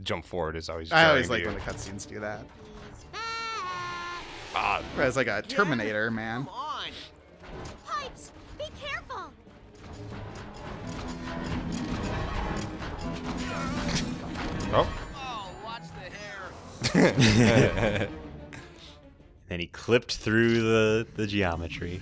jump forward is always. I always like when the cutscenes do that. It's like a Terminator, man. Come on. Pipes, be careful. Oh. Oh, watch the hair. And he clipped through the geometry.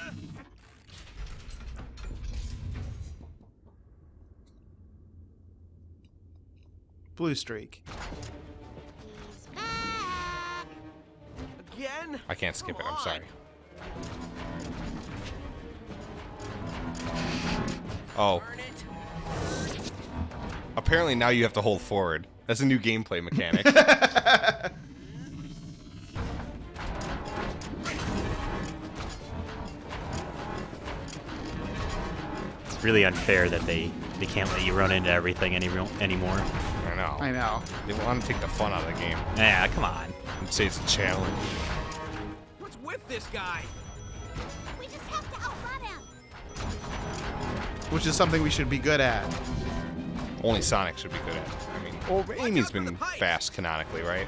Blue streak. He's back. Again? I can't skip it. I'm sorry. Oh. Burn it. Apparently now you have to hold forward. That's a new gameplay mechanic. It's really unfair that they can't let you run into everything anymore. I know. I know. They want to take the fun out of the game Yeah, come on. and say it's a challenge. What's with this guy? We just have to outrun him. Which is something we should be good at. Only Sonic should be good at it. I mean, well, Amy's been fast canonically, right?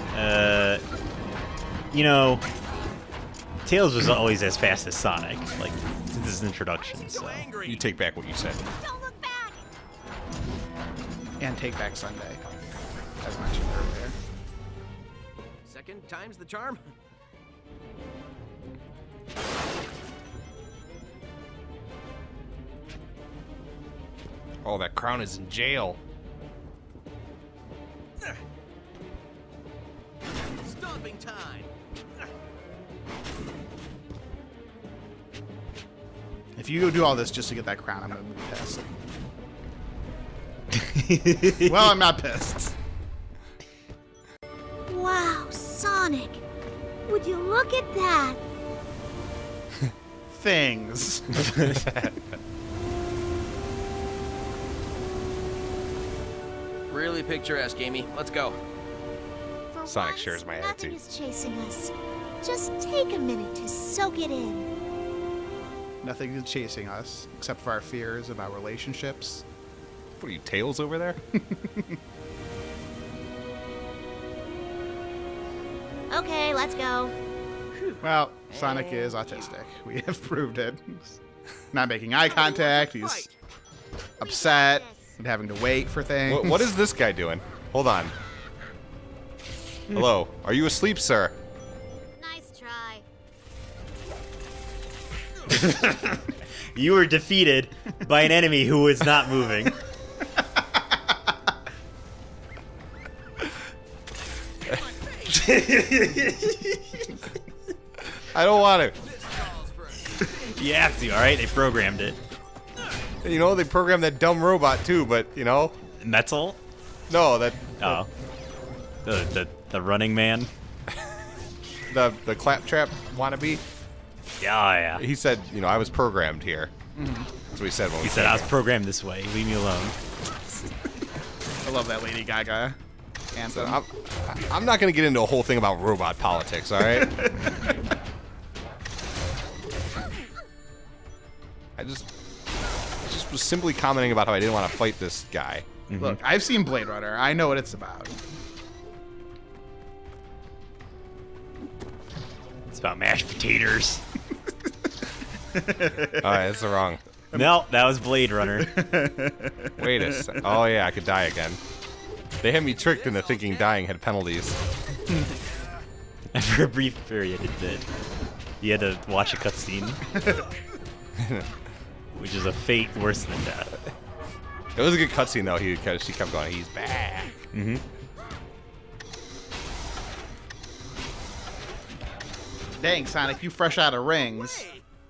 You know, Tails was always as fast as Sonic, like since his introduction. So You take back what you said. Don't look back. And Take Back Sunday, as mentioned earlier. Second time's the charm. Oh, that crown is in jail. Stomping time. If you do all this just to get that crown, I'm gonna be pissed. Well, I'm not pissed. Wow, Sonic. Would you look at that? Things. Really picturesque, Amy. Let's go. For Sonic once, shares my nothing attitude. is chasing us. Just take a minute to soak it in. Nothing is chasing us except for our fears about relationships. What are you, Tails over there? Okay, let's go. Well, Sonic is autistic. We have proved it. Not making eye contact. He's upset and having to wait for things. What is this guy doing? Hold on. Hello. Are you asleep, sir? Nice try. you were defeated by an enemy who was not moving. I don't want to. You have to, all right? They programmed it. You know, they programmed that dumb robot too, but you know, Metal? no, that Oh, the running man. the claptrap wannabe. Yeah. He said, you know, I was programmed here. That's what he said when He we said came I was here. programmed this way. Leave me alone. I love that Lady Gaga So anthem. I'm not going to get into a whole thing about robot politics, all right? I just was simply commenting about how I didn't want to fight this guy. Look, I've seen Blade Runner. I know what it's about. It's about mashed potatoes. All right, that's the wrong. No, that was Blade Runner. Wait a sec. Oh yeah, I could die again. They had me tricked into thinking dying had penalties. And for a brief period, it did. You had to watch a cutscene, which is a fate worse than death. It was a good cutscene though. She kept going. He's back. Mm-hmm. Dang, Sonic, you fresh out of rings.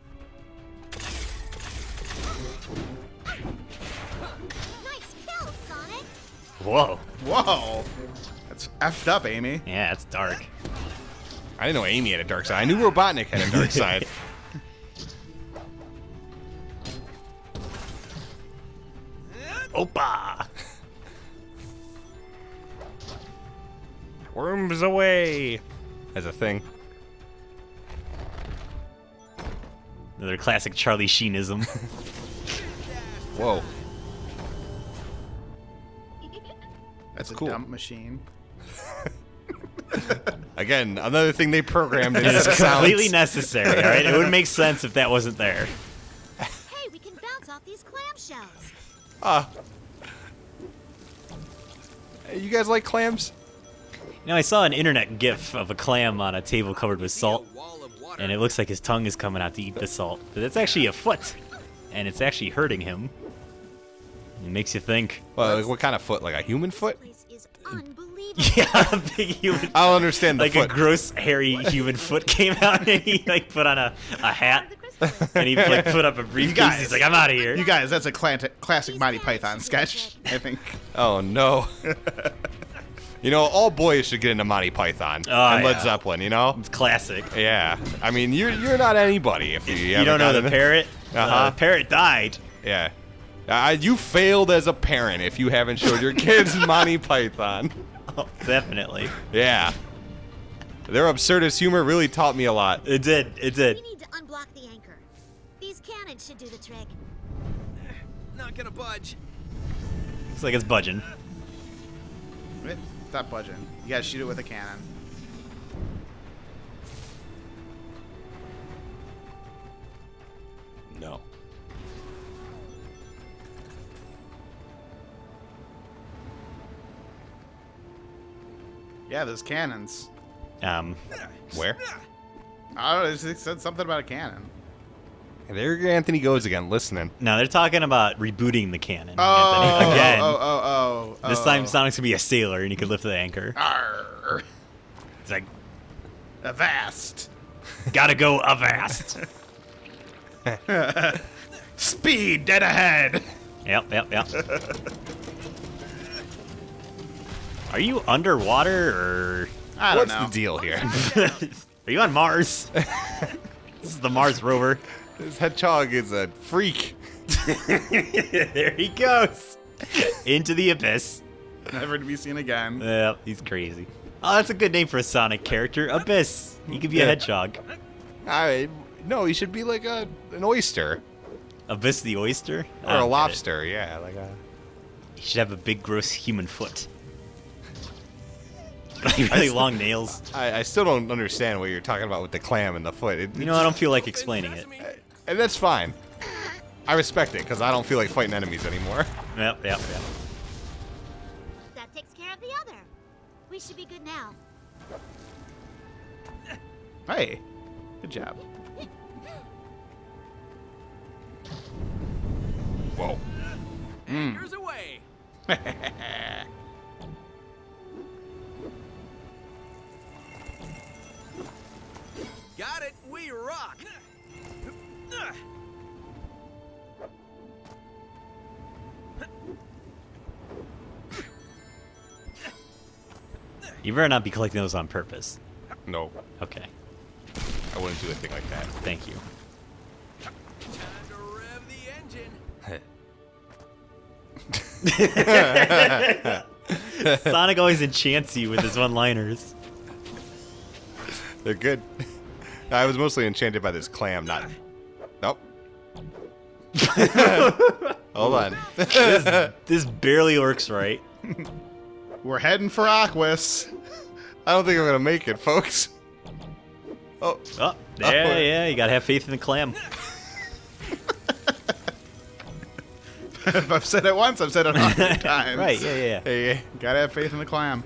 Nice kill, Sonic. Whoa. Whoa. That's effed up, Amy. Yeah, it's dark. I didn't know Amy had a dark side. I knew Robotnik had a dark side. Opa! Worms away. As a thing. Another classic Charlie Sheenism. Whoa. It's a cool. dump machine. Again, another thing they programmed in It's the completely sounds. necessary, all right? It wouldn't make sense if that wasn't there. Hey, we can bounce off these clamshells. You guys like clams? You know, I saw an internet GIF of a clam on a table covered with salt, and it looks like his tongue is coming out to eat the salt. But it's actually a foot, and it's actually hurting him. It makes you think. Well, like, what kind of foot? Like a human foot? This place is unbelievable. Yeah, a big human. I'll understand the Like foot. a gross, hairy human foot came out, and he like put on a hat, and he like put up a briefcase. guys- He's like, "I'm out of here." You guys, that's a classic Monty Python sketch, I think. Oh no. You know, all boys should get into Monty Python Oh, and Led yeah. Zeppelin. You know? It's classic. Yeah. I mean, you're not anybody if you. You don't know the parrot? Uh-huh. The parrot died. Yeah. You failed as a parent if you haven't showed your kids Monty Python. Oh, definitely. Yeah. Their absurdist humor really taught me a lot. It did. It We did. need to unblock the anchor. These cannons should do the trick. Not gonna budge. Looks like it's budging. Wait, stop budging. You gotta shoot it with a cannon. No. Yeah, those cannons. Where? I don't know, it said something about a cannon. There Anthony goes again, listening. No, they're talking about rebooting the cannon. Oh, Anthony. Again. oh. This time Sonic's gonna be a sailor, and he could lift the anchor. Arr, He's like, avast. "Gotta go avast." Speed, dead ahead. Yep. Are you underwater, or I don't What's know. the deal here? are you on Mars? This is the Mars rover. This hedgehog is a freak. There he goes. Into the abyss. Never to be seen again. Yeah, he's crazy. Oh, that's a good name for a Sonic character. Abyss. He could be a hedgehog. No, he should be like an oyster Abyss the oyster? I or a don't get it. lobster. Yeah, like a. He should have a big, gross human foot. Like really long nails. I still don't understand what you're talking about with the clam and the foot. You know, I don't feel like explaining it. And that's fine. I respect it because I don't feel like fighting enemies anymore. Yep. That takes care of the other. We should be good now. Hey, good job. Whoa. Anchors away. Got it. We rock. You better not be collecting those on purpose. No, Okay. I wouldn't do a thing like that. Thank you. Time to rev the engine. Sonic always enchants you with his one-liners. They're good. I was mostly enchanted by this clam, not. Nope. Hold on. This barely works right. We're heading for Aquas. I don't think I'm gonna make it, folks. Oh, Oh, yeah, you gotta have faith in the clam. If I've said it once, I've said it 100 times. Right, yeah. hey, Gotta have faith in the clam.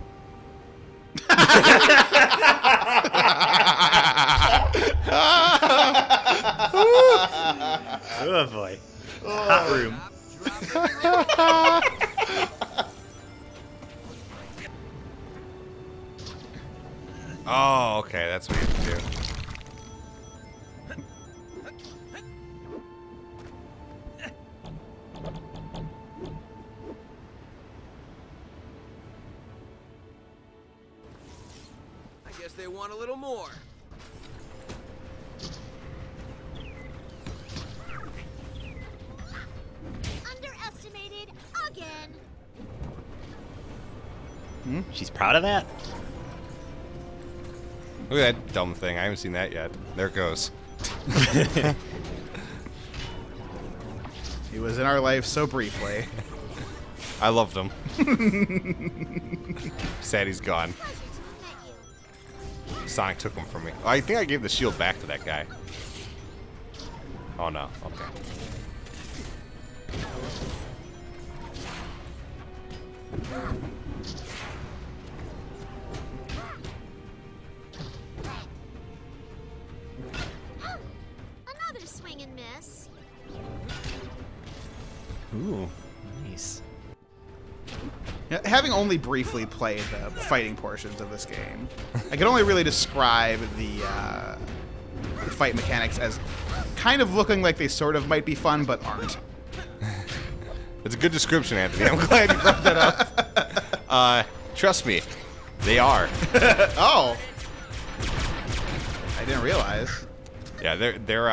Oh boy. Hot room. Oh, okay, that's what you have to do. I guess they want a little more. Underestimated again. She's proud of that? Look at that dumb thing. I haven't seen that yet. There it goes. He was in our life so briefly. I loved him. Sad he's gone. Sonic took him from me. Oh, I think I gave the shield back to that guy. Oh no. Okay. Another swing and miss. Ooh, nice. Yeah, having only briefly played the fighting portions of this game, I can only really describe the fight mechanics as kind of looking like they sort of might be fun, but aren't. It's a good description, Anthony. I'm glad you brought that up. Trust me, they are. Oh, I didn't realize. Yeah, they're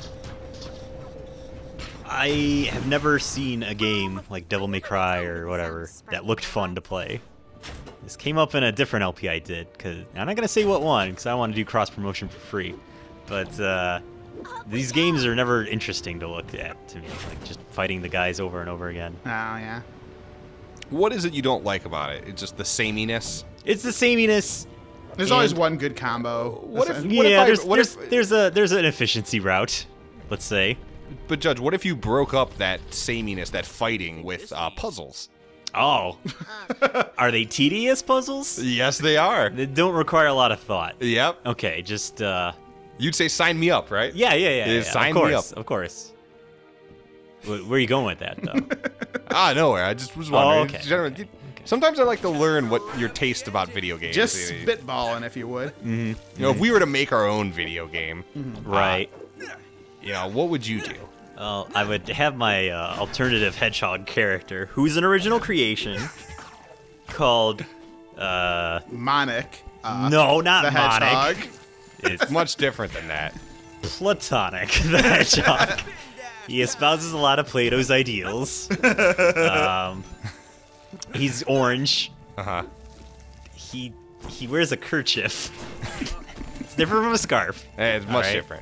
I have never seen a game like Devil May Cry or whatever that looked fun to play. This came up in a different LP I did, cause I'm not gonna say what one, because I want to do cross promotion for free. But these games are never interesting to look at to me, like just fighting the guys over and over again. Oh yeah. What is it you don't like about it? It's just the sameness. It's the sameness. There's always one good combo. What if There's an efficiency route, let's say. But Judge, what if you broke up that sameness, that fighting, with puzzles? Oh, are they tedious puzzles? Yes, they are. They don't require a lot of thought. Yep. Okay, just You'd say sign me up, right? yeah. Sign of course, me up. of course. Where are you going with that, though? Nowhere. I just was wondering. okay. Generally, sometimes I like to learn what your taste about video games. Just spitballing, if you would. You know, if we were to make our own video game, Right. you know, what would you do? Well, I would have my alternative hedgehog character, who's an original creation, called Monic. no, not The Monic. hedgehog. It's Much different than that. Platonic, the hedgehog. He espouses a lot of Plato's ideals. He's orange. Uh-huh. He wears a kerchief. It's different from a scarf. It's much Alright. different.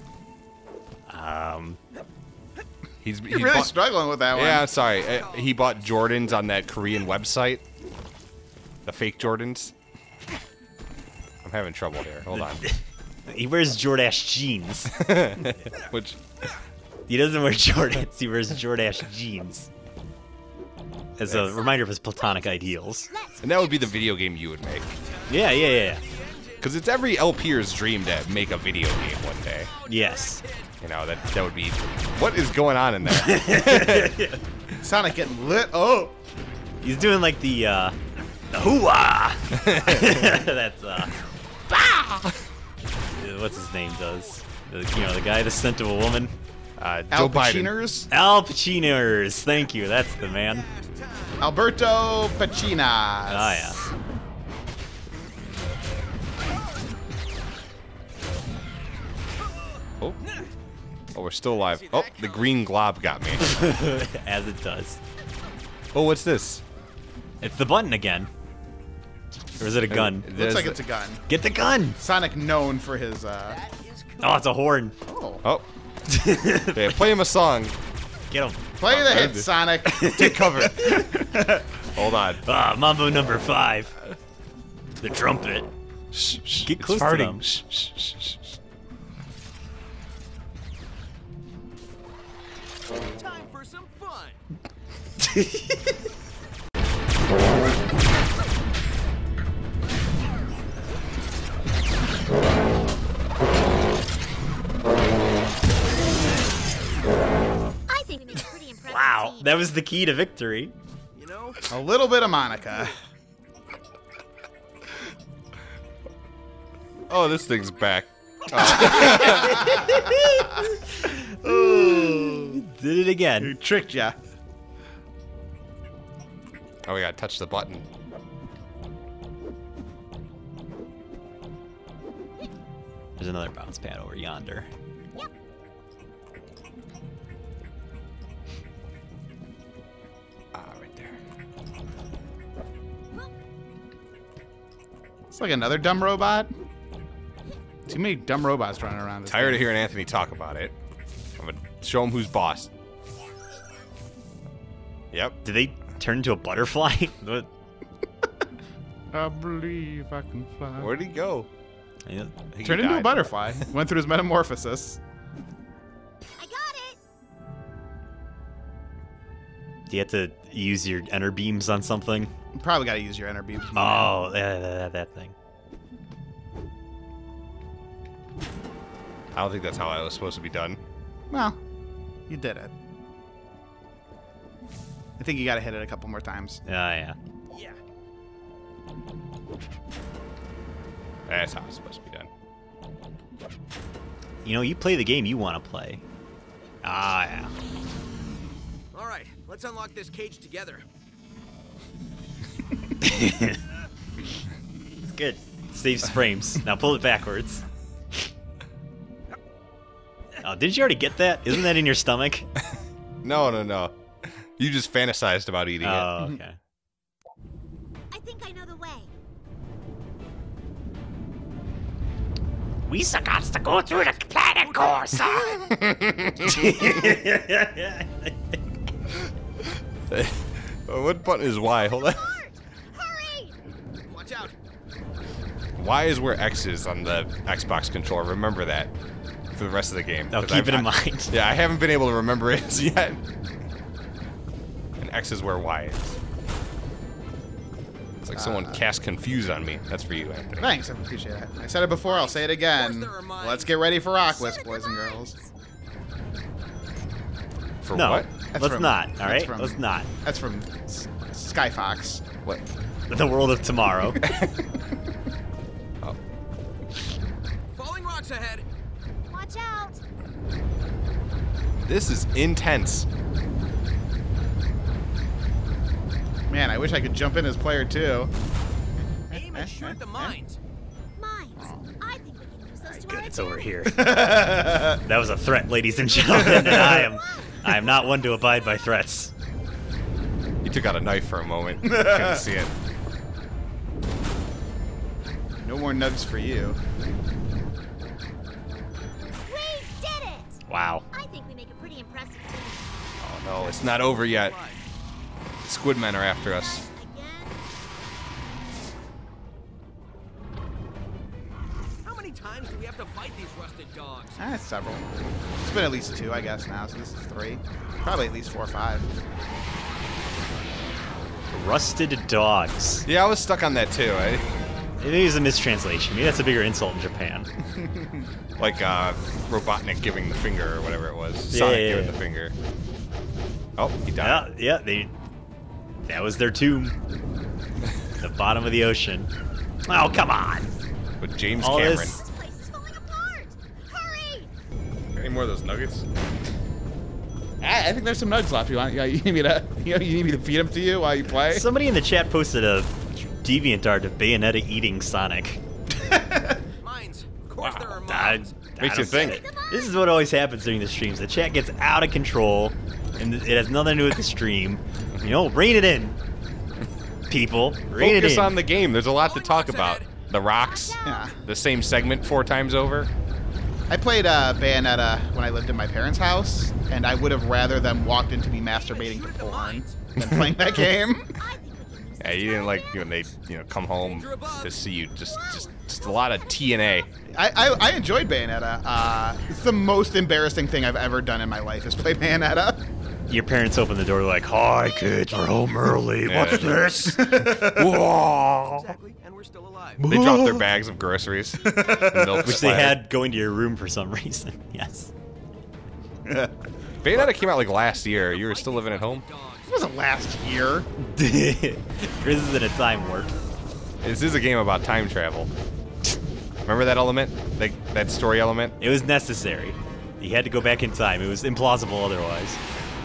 He's You're really struggling with that one. Yeah, I'm sorry. He bought Jordans on that Korean website. The fake Jordans. I'm having trouble here. Hold on. He wears Jordache jeans. Which, He doesn't wear Jordans. He wears Jordache jeans. As a reminder of his platonic ideals. and that would be the video game you would make. Yeah. Because it's every LPer's dream to make a video game one day. Yes. You know, that would be... What is going on in there? Sonic getting lit. Oh. He's doing like the hoo-ah! That's, what's his name does? The guy the scent of a woman. Joe Biden. Paciners? Al Pacinos. Thank you. That's the man. Alberto Pacinas. Ah, yeah. Oh, we're still alive. Oh, the green glob got me. As it does. Oh, what's this? It's the button again. Or is it a gun? Looks like it's a gun. Get the gun! Sonic known for his, Oh, it's a horn. Oh. Yeah, play him a song. Get him. Play the hit, Sonic. Take cover. Hold on. Mambo number 5. The trumpet. Shh, shh, Get it's close to farting. them. Shh, shh, shh, shh. Time for some fun. I think we made a pretty impressive Wow, team. that was the key to victory. You know, A little bit of Monica. Oh, this thing's back. Did it again. Tricked ya. Oh, we gotta touch the button. There's another bounce pad over yonder. Right there. It's like another dumb robot. Too many dumb robots running around. This Tired of game. hearing Anthony talk about it. I'm gonna show him who's boss. Yep. Did they Turn into a butterfly? What? I believe I can fly. Where'd he go? Yeah. I think he Turned into a died. butterfly. Went through his metamorphosis. I got it. Do you have to use your enter beams on something? Probably got to use your enter beams. Oh, that thing. I don't think that's how I was supposed to be done. Well, you did it. I think you got to hit it a couple more times. Yeah. Yeah. That's how it's supposed to be done. You know, you play the game you want to play. Ah, yeah. All right, let's unlock this cage together. It's good. Saves frames. Now pull it backwards. Oh, didn't you already get that? Isn't that in your stomach? No. You just fantasized about eating it. Oh, okay. I think I know the way. We got to go through the planet core, son. What button is Y? Hold on. Hurry! Watch out. Y is where X is on the Xbox controller. Remember that for the rest of the game. I'll 'Cause keep it in mind. Yeah, I haven't been able to remember it yet. And X is where Y is. It's like someone cast confuse on me. That's for you, Anthony. Thanks, I appreciate it. I said it before, I'll say it again. there are mines. Let's get ready for Rockless, boys and girls. For No, what? That's let's from- not. All that's right, from- let's not. That's from Skyfox. What? The world of tomorrow. Oh. Falling rocks ahead. Watch out. This is intense. Man, I wish I could jump in as player 2. Aim and shoot the mines. Mines. I think we can use those to our Good, it's over advantage. here. That was a threat, ladies and gentlemen, and I am not one to abide by threats. He took out a knife for a moment. Couldn't see it. No more nugs for you. We did it! Wow. I think we make a pretty impressive team. Oh no, it's not over yet. Squidmen are after us. Again? How many times do we have to fight these rusted dogs? Ah, several. It's been at least 2, I guess, now, so this is 3. Probably at least 4 or 5. Rusted dogs. Yeah, I was stuck on that too. Maybe it's a mistranslation. Maybe that's a bigger insult in Japan. Like Robotnik giving the finger or whatever it was. Yeah, Sonic yeah, giving yeah. the finger. Oh, he died. Yeah, that was their tomb. The bottom of the ocean. Oh, come on. With James All Cameron. this- This place is falling apart! Hurry! Any more of those nuggets? I think there's some nugs left. You need me to, you need me to feed them to you while you play? Somebody in the chat posted a DeviantArt of Bayonetta eating Sonic. Mines. Of course there are I- mines. I Makes you don't think. get it. This is what always happens during the streams. The chat gets out of control, and it has nothing to do with the stream. You know, rein it in, people. Rein it Focus in. on the game. There's a lot to talk about. The rocks. Yeah. The same segment 4 times over. I played Bayonetta when I lived in my parents' house, and I would have rather them walked into me masturbating to porn than playing that game. I think we can use Yeah, those you to didn't our like advantage. when they, come home to see you. Just a lot of TNA. I enjoyed Bayonetta. It's the most embarrassing thing I've ever done in my life is play Bayonetta. Your parents open the door like, "Hi, kids, we're home early. Yeah. What's this?" Whoa. Exactly, and we're still alive. They dropped their bags of groceries. The milk Which they splattered. had going to your room for some reason. Yes. Bayonetta came out like last year. You were still living at home? It wasn't last year. Chris is in a time warp. This is a game about time travel. Remember that element? That story element? It was necessary. He had to go back in time. It was implausible otherwise.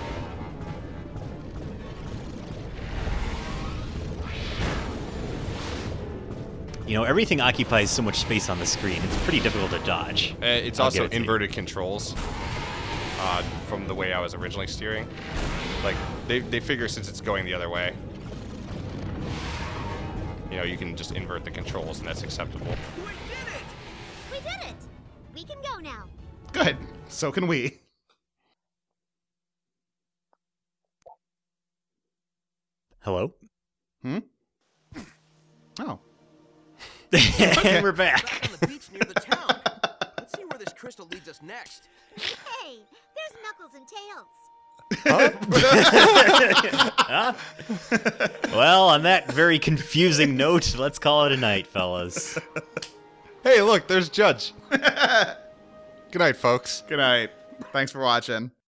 You know, everything occupies so much space on the screen. It's pretty difficult to dodge. It's I'll also give it to you. inverted controls from the way I was originally steering. Like, they figure since it's going the other way, you can just invert the controls and that's acceptable. We did it! We did it! We can go now. Good. So can we. Hello? Oh. And we're Back back. on the beach near the town. Let's see where this crystal leads us next. Hey, there's Knuckles and Tails. Huh? Well, on that very confusing note, let's call it a night, fellas. Hey, look, there's Judge. Good night, folks. Good night. Thanks for watching.